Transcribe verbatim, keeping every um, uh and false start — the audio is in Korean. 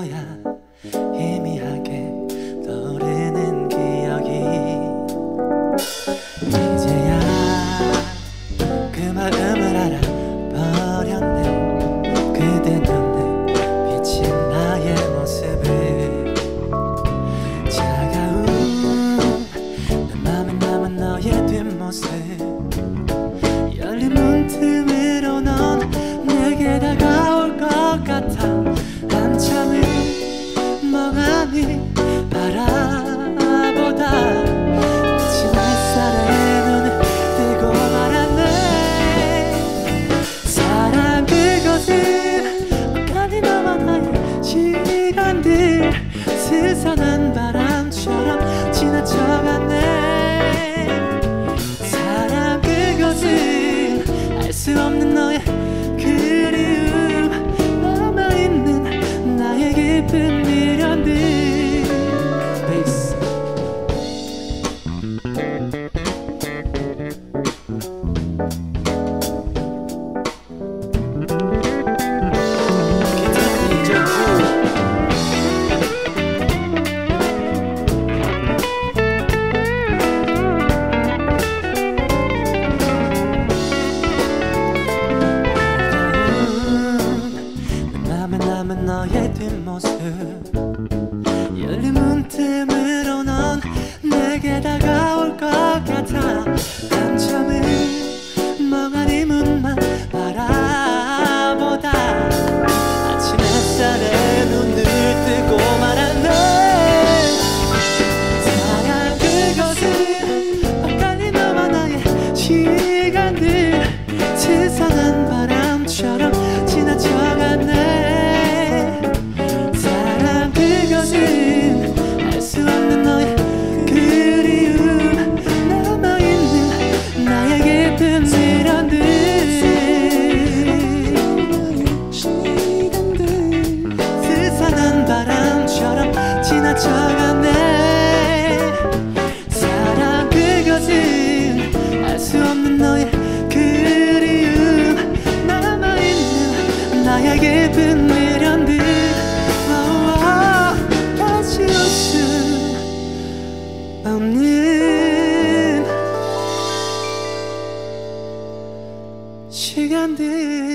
거야. 희미하게 떠오르는 기억이 이제야 그 마음을 알아버렸네. 그대 눈에 비친 나의 모습을 차가운 내 맘에 남은 너의 뒷모습 열린 문틈으로 넌 내게 다가올 것 같아. 한참을 멍하니 바라보다 미친 햇살에 눈을 뜨고 말았네. 사랑 그것은 엇갈린 너와 나의 시간들 스산한 바람처럼 지나쳐갔네. 사랑 그것은 알 수 없는 너의 그리움 남아있는 나의 깊은 미련들. 베이스 남은 너의 뒷모습 열린 문틈으로 넌 내게 다가올 것 같아. 한참을 멍하니 문만 바라보다 아침 햇살에 눈을 뜨고 말았네. 사랑 그것은 엇갈린 너와 나의 시간들 스산한 바람처럼 지나쳐갔네. 알 수 없는 너의 그리움 남아있는 나의 깊은 미련들. 스산한 바람처럼 지나쳐갔네. 사랑 그것은 알 수 없는 너의 그리움 남아있는 나의 깊은 미련들. 없는 시간들